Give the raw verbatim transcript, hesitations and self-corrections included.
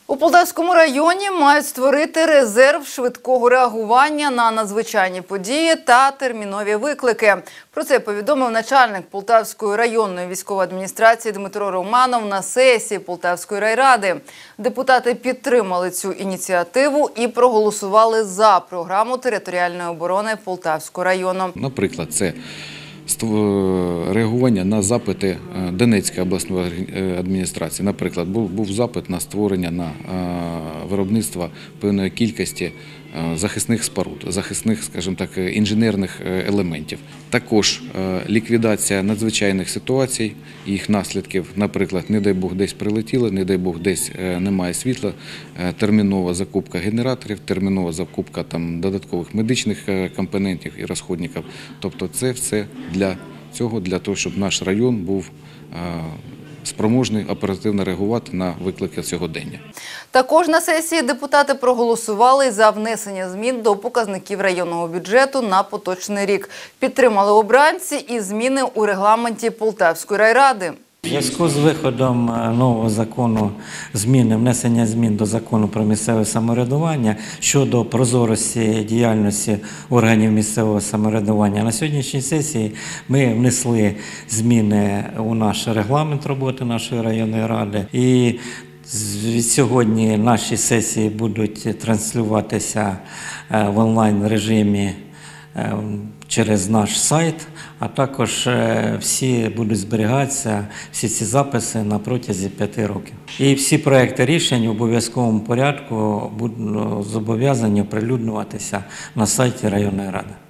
У Полтавському районі мають створити резерв швидкого реагування на надзвичайні події та термінові виклики. Про це повідомив начальник Полтавської районної військової адміністрації Дмитро Романов на сесії Полтавської райради. Депутати підтримали цю ініціативу і проголосували за програму територіальної оборони Полтавського району. Наприклад, це реагування на запити Донецької обласної адміністрації. Наприклад, був, був запит на створення на виробництво певної кількості захисних споруд, захисних, скажімо так, інженерних елементів. Також ліквідація надзвичайних ситуацій, їх наслідків, наприклад, не дай Бог десь прилетіло, не дай Бог десь немає світла, термінова закупка генераторів, термінова закупка там, додаткових медичних компонентів і розходників. Тобто це все для цього, для того, щоб наш район був спроможний оперативно реагувати на виклики сьогодення. Також на сесії депутати проголосували за внесення змін до показників районного бюджету на поточний рік. Підтримали обранці і зміни у регламенті Полтавської райради. У зв'язку з виходом нового закону, зміни, внесення змін до закону про місцеве самоврядування щодо прозорості діяльності органів місцевого самоврядування, на сьогоднішній сесії ми внесли зміни у наш регламент роботи нашої районної ради. І сьогодні наші сесії будуть транслюватися в онлайн-режимі через наш сайт, а також всі будуть зберігатися, всі ці записи на протязі п'яти років. І всі проекти рішень в обов'язковому порядку будуть зобов'язані оприлюднюватися на сайті районної ради.